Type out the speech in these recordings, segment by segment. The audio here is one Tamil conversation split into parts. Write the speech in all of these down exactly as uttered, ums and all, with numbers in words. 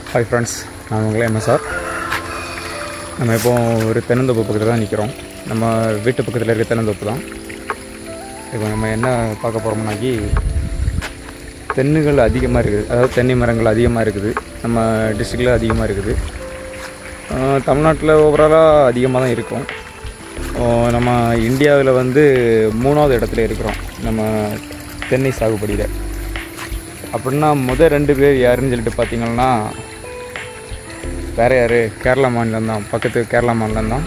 ஹாய் ஃப்ரெண்ட்ஸ், நான் உங்களே எம்எஸ்ஆர். நம்ம இப்போது ஒரு தென்னந்தோப்பு பக்கத்தில் தான் நிற்கிறோம். நம்ம வீட்டு பக்கத்தில் இருக்க தென்னந்தோப்பு தான். இப்போ நம்ம என்ன பார்க்க போகிறோம்னாக்கி, தென்னுகள் அதிகமாக இருக்குது, அதாவது தென்னை மரங்கள் அதிகமாக இருக்குது. நம்ம டிஸ்ட்ரிக்டில் அதிகமாக இருக்குது. தமிழ்நாட்டில் ஓவராலாக அதிகமாக தான் இருக்கும். நம்ம இந்தியாவில் வந்து மூணாவது இடத்துல இருக்கிறோம் நம்ம தென்னை சாகுபடியில். அப்படின்னா முதல் ரெண்டு பேர் யாருன்னு சொல்லிட்டு பார்த்திங்கன்னா வேறு யார், கேரளா மாநிலம்தான், பக்கத்து கேரளா மாநிலம்தான்.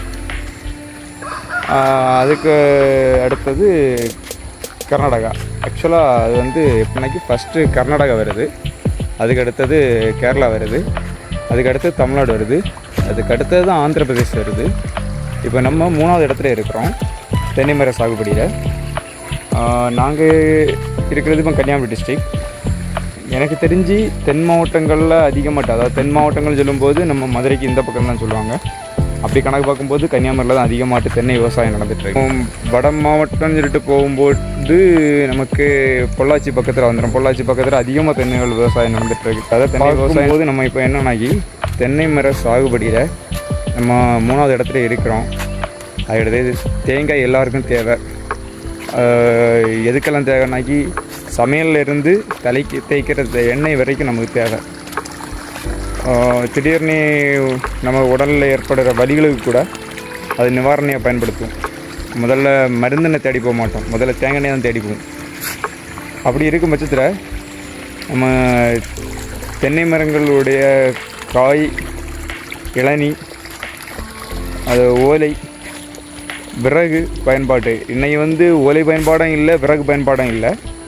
அதுக்கு அடுத்தது கர்நாடகா. ஆக்சுவலாக அது வந்து எப்படின்னாக்கி ஃபஸ்ட்டு கர்நாடகா வருது, அதுக்கு அடுத்தது கேரளா வருது, அதுக்கு அடுத்தது தமிழ்நாடு வருது, அதுக்கு அடுத்தது தான் ஆந்திர பிரதேஷ் வருது. இப்போ நம்ம மூணாவது இடத்துல இருக்கிறோம் தென்னை மர சாகுபடியில். நாங்கள் இருக்கிறது இப்போ கன்னியாகுமரி டிஸ்ட்ரிக். எனக்கு தெரிஞ்சு தென் மாவட்டங்களில் அதிகமாட்ட, அதாவது தென் மாவட்டங்கள் சொல்லும்போது நம்ம மதுரைக்கு இந்த பக்கம் தான் சொல்லுவாங்க. அப்படி கணக்கு பார்க்கும்போது கன்னியாகுமரியில் தான் அதிகமாட்டு தென்னை விவசாயம் நடந்துகிட்ருக்கு. வட மாவட்டம்னு சொல்லிட்டு போகும்போது நமக்கு பொள்ளாச்சி பக்கத்தில் வந்துடும். பொள்ளாச்சி பக்கத்தில் அதிகமாக தென்னைகள் விவசாயம் நடந்துகிட்ருக்கு. அதாவது தென்னை விவசாயம் போது நம்ம இப்போ என்னன்னாக்கி தென்னை மர சாகுபடியில் நம்ம மூணாவது இடத்துல இருக்கிறோம். அது தேங்காய் எல்லாருக்கும் தேவை. எதுக்கெல்லாம் தேவைன்னாக்கி சமையல்லேருந்து தலைக்கு தேய்க்கிற எண்ணெய் வரைக்கும் நமக்கு தேவை. திடீர்னு நம்ம உடலில் ஏற்படுகிற வலிகளுக்கு கூட அது நிவாரணையாக பயன்படுத்தும். முதல்ல மருந்தெண்ணை தேடி போக மாட்டோம், முதல்ல தேங்காய் எண்ணெய் தான் தேடிப்போம். அப்படி இருக்கும் பட்சத்தில் நம்ம தென்னை மரங்களுடைய காய், இளநீ, அது ஓலை, விறகு பயன்பாடு. இன்றைக்கி வந்து ஓலை பயன்பாடும் இல்லை, விறகு பயன்பாடும் இல்லை.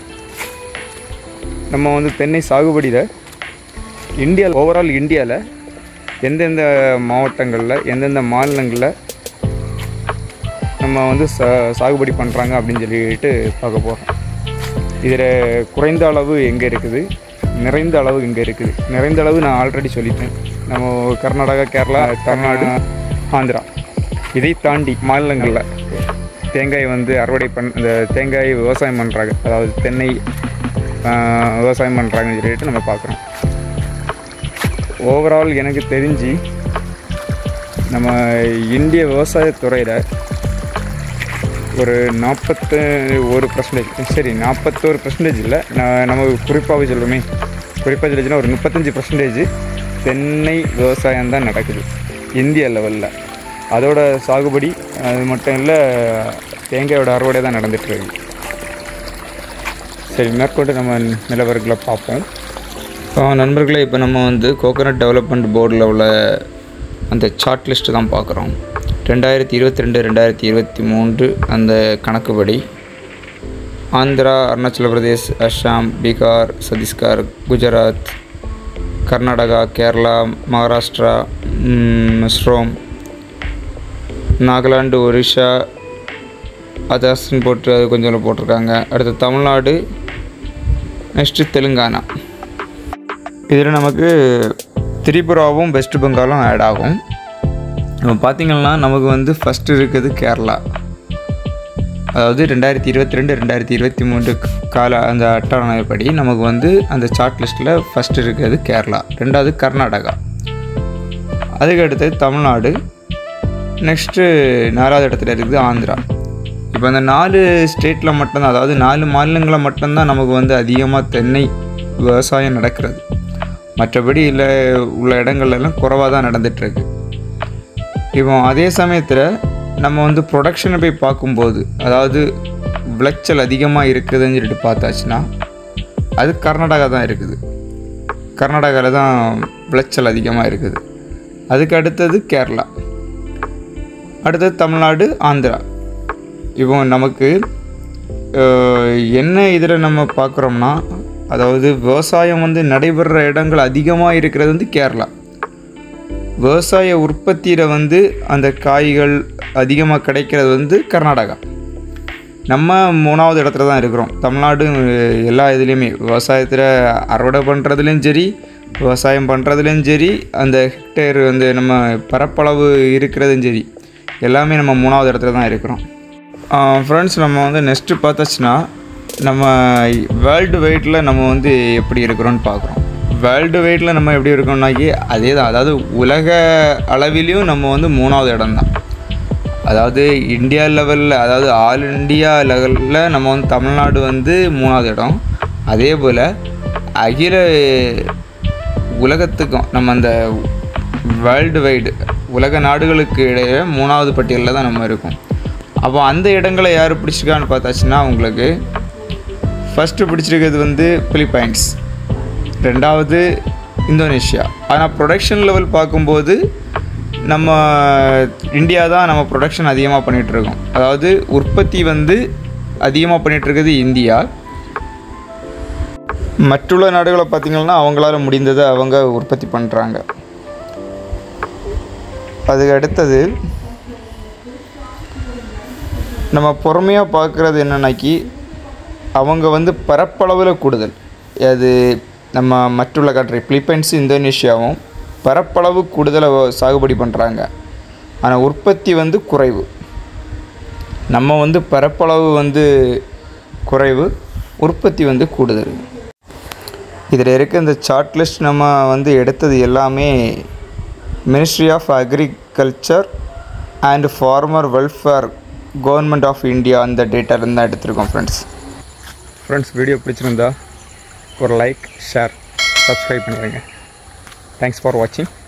நம்ம வந்து தென்னை சாகுபடியில் இந்தியாவில், ஓவரால் இந்தியாவில் எந்தெந்த மாவட்டங்களில், எந்தெந்த மாநிலங்களில் நம்ம வந்து சா சாகுபடி பண்ணுறாங்க அப்படின்னு சொல்லிட்டு பார்க்க போகிறோம். இதில் குறைந்த அளவு எங்கே இருக்குது, நிறைந்த அளவு எங்கே இருக்குது. நிறைந்த அளவு நான் ஆல்ரெடி சொல்லிட்டேன். நம்ம கர்நாடகா, கேரளா, தமிழ்நாடு, ஆந்திரா, இதை தாண்டி மாநிலங்களில் தேங்காய் வந்து அறுவடை பண் இந்த தேங்காய் விவசாயம் பண்ணுறாங்க, அதாவது தென்னை விவசாயம் பண்ணுறாங்கன்னு சொல்லிட்டு நம்ம பார்க்குறோம். ஓவரால் எனக்கு தெரிஞ்சு நம்ம இந்திய விவசாயத்துறையில் ஒரு நாற்பத்து ஒரு பர்சன்டேஜ் சரி நாற்பத்தோரு பர்சன்டேஜ் இல்லை, நான் நம்ம குறிப்பாக சொல்லுமே, குறிப்பாக சொல்லிச்சுன்னா ஒரு முப்பத்தஞ்சு பர்சன்டேஜ் தென்னை விவசாயம் தான் நடக்குது இந்திய லெவலில். அதோட சாகுபடி அது மட்டும் இல்லை, தேங்காயோட அறுவடை தான் நடந்துகிட்ருக்கு. சரி, மேற்கொண்டு நம்ம நிலவரங்களை பார்ப்போம். நண்பர்களே, இப்போ நம்ம வந்து கோகோனட் டெவலப்மெண்ட் போர்டில் உள்ள அந்த சார்ட் லிஸ்ட்டு தான் பார்க்குறோம். ரெண்டாயிரத்தி இருபத்தி ரெண்டு ரெண்டாயிரத்தி இருபத்தி மூன்று அந்த கணக்குப்படி ஆந்திரா, அருணாச்சல பிரதேஷ், அஸ்ஸாம், பீகார், சத்தீஸ்கர், குஜராத், கர்நாடகா, கேரளா, மகாராஷ்டிரா, மிஸ்ரோம், நாகாலாந்து, ஒரிஷா, அதாசன் போட்டு அது கொஞ்சம் போட்டிருக்காங்க. அடுத்து தமிழ்நாடு, நெக்ஸ்ட்டு தெலுங்கானா. இதில் நமக்கு திரிபுராவும் வெஸ்ட் பெங்காலும் ஆட் ஆகும். நம்ம பார்த்திங்கன்னா நமக்கு வந்து ஃபஸ்ட்டு இருக்குது கேரளா. அதாவது ரெண்டாயிரத்தி இருபத்தி ரெண்டு ரெண்டாயிரத்தி இருபத்தி மூன்று கால அந்த அட்டவணைப்படி நமக்கு வந்து அந்த சார்ட் லிஸ்ட்டில் ஃபஸ்ட்டு இருக்கிறது கேரளா, ரெண்டாவது கர்நாடகா, அதுக்கு அடுத்தது தமிழ்நாடு, நெக்ஸ்ட்டு நாலாவது இடத்துல இருக்குது ஆந்திரா. இப்போ அந்த நாலு ஸ்டேட்டில் மட்டும்தான், அதாவது நாலு மாநிலங்களில் மட்டும்தான் நமக்கு வந்து அதிகமாக தென்னை விவசாயம் நடக்கிறது. மற்றபடி இல்லை உள்ள இடங்கள்லாம் குறைவாக தான் நடந்துகிட்ருக்கு. இப்போ அதே சமயத்தில் நம்ம வந்து ப்ரொடக்ஷனை போய் பார்க்கும்போது, அதாவது விளைச்சல் அதிகமாக இருக்குதுன்னு சொல்லிட்டு பார்த்தாச்சுன்னா அது கர்நாடகா தான் இருக்குது. கர்நாடகாவில் தான் விளைச்சல் அதிகமாக இருக்குது. அதுக்கு அடுத்தது கேரளா, அடுத்தது தமிழ்நாடு, ஆந்திரா. இப்போ நமக்கு என்ன இதில் நம்ம பார்க்குறோம்னா, அதாவது விவசாயம் வந்து நடைபெறுற இடங்கள் அதிகமாக இருக்கிறது வந்து கேரளா. விவசாய உற்பத்தியில் வந்து அந்த காய்கள் அதிகமாக கிடைக்கிறது வந்து கர்நாடகா. நம்ம மூணாவது இடத்துல தான் இருக்கிறோம். தமிழ்நாடு எல்லா இதுலேயுமே விவசாயத்தில் அறுவடை பண்ணுறதுலேயும் சரி, விவசாயம் பண்ணுறதுலேயும் சரி, அந்த ஹெக்டேர் வந்து நம்ம பரப்பளவு இருக்கிறதும் சரி, எல்லாமே நம்ம மூணாவது இடத்துல தான் இருக்கிறோம். ஃப்ரெண்ட்ஸ், நம்ம வந்து நெக்ஸ்ட்டு பார்த்தாச்சுன்னா நம்ம வேர்ல்டு வைடில் நம்ம வந்து எப்படி இருக்கிறோன்னு பார்க்குறோம். வேர்ல்டு வைடில் நம்ம எப்படி இருக்கோம்னாக்கி அதே தான். அதாவது உலக அளவிலையும் நம்ம வந்து மூணாவது இடம் தான். அதாவது இந்தியா லெவலில், அதாவது ஆல் இண்டியா லெவலில் நம்ம வந்து தமிழ்நாடு வந்து மூணாவது இடம். அதே போல் அகில உலகத்துக்கும் நம்ம அந்த வேர்ல்டு வைடு உலக நாடுகளுக்கு இடையே மூணாவது பட்டியலில் தான் நம்ம இருக்கோம். அப்போ அந்த இடங்களை யார் பிடிச்சிருக்கான்னு பார்த்தாச்சுன்னா உங்களுக்கு ஃபஸ்ட்டு பிடிச்சிருக்கிறது வந்து பிலிப்பைன்ஸ், ரெண்டாவது இந்தோனேஷியா. ஆனால் ப்ரொடக்ஷன் லெவல் பார்க்கும்போது நம்ம இந்தியா தான் நம்ம ப்ரொடக்ஷன் அதிகமாக பண்ணிகிட்ருக்கோம். அதாவது உற்பத்தி வந்து அதிகமாக பண்ணிகிட்ருக்கிறது இந்தியா. மற்றுள்ள நாடுகளை பார்த்திங்கன்னா அவங்களால முடிந்ததை அவங்க உற்பத்தி பண்ணுறாங்க. அதுக்கு அடுத்தது நம்ம பொறுமையாக பார்க்குறது என்னன்னாக்கி அவங்க வந்து பரப்பளவில் கூடுதல். அது நம்ம மற்றுள்ள கண்ட்ரி பிலிப்பைன்ஸ் இந்தோனேஷியாவும் பரப்பளவு கூடுதலை சாகுபடி பண்ணுறாங்க. ஆனால் உற்பத்தி வந்து குறைவு. நம்ம வந்து பரப்பளவு வந்து குறைவு, உற்பத்தி வந்து கூடுதல். இதில் இருக்க இந்த சார்ட் லிஸ்ட் நம்ம வந்து எடுத்தது எல்லாமே ministry of agriculture and farmer welfare government of India அந்த டேட்டா இருந்தால் எடுத்திருக்கோம் ஃப்ரெண்ட்ஸ். ஃப்ரெண்ட்ஸ் வீடியோ பிடிச்சிருந்தா ஒரு லைக், ஷேர், சப்ஸ்கிரைப் பண்ணிடுங்க. தேங்க்ஸ் ஃபார் வாட்சிங்.